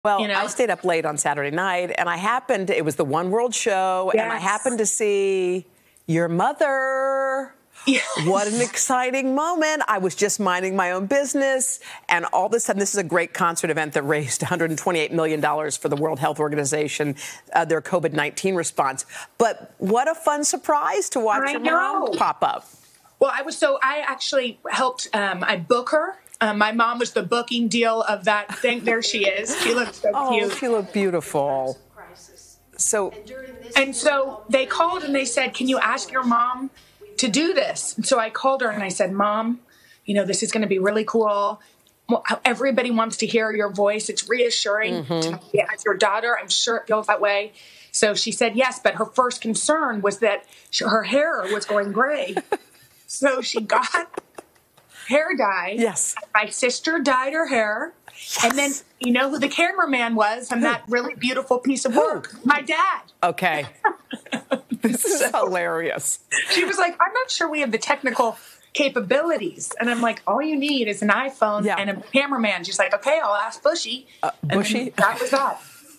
Well, I stayed up late on Saturday night, and it was the One World show, and I happened to see your mother. Yes. What an exciting moment. I was just minding my own business, and all of a sudden, this is a great concert event that raised $128 million for the World Health Organization, their COVID-19 response. But what a fun surprise to watch your mom pop up. Well, I actually helped, I book her. My mom was the booking deal of that thing. There she is. She looks so cute. Oh, she looked beautiful. So they called and they said, can you ask your mom to do this? And so I called her and I said, Mom, this is going to be really cool. Well, everybody wants to hear your voice. It's reassuring to me as your daughter. I'm sure it feels that way. So she said yes, but her first concern was that her hair was going gray. So she got hair dye. Yes. My sister dyed her hair. Yes. And then you know who the cameraman was on that really beautiful piece of work? My dad. Okay. This is hilarious. She was like, I'm not sure we have the technical capabilities. And I'm like, all you need is an iPhone and a cameraman. She's like, okay, I'll ask Bushy. Bushy? That was that.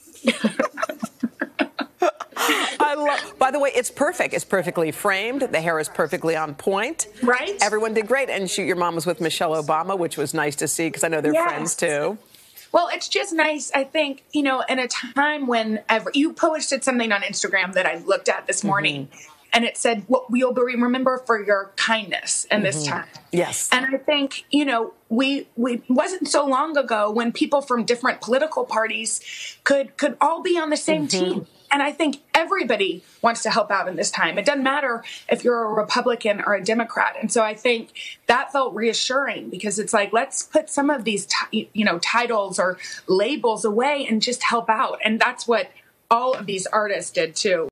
By the way, it's perfect. It's perfectly framed. The hair is perfectly on point. Right. Everyone did great. And your mom was with Michelle Obama, which was nice to see because I know they're friends too. Well, it's just nice, I think, in a time when you posted something on Instagram that I looked at this morning, and it said, we'll be remembered for your kindness in this time. Yes. And I think, we wasn't so long ago when people from different political parties could all be on the same team. And I think everybody wants to help out in this time. It doesn't matter if you're a Republican or a Democrat. And so I think that felt reassuring because it's like, let's put some of these, titles or labels away and just help out. And that's what all of these artists did too.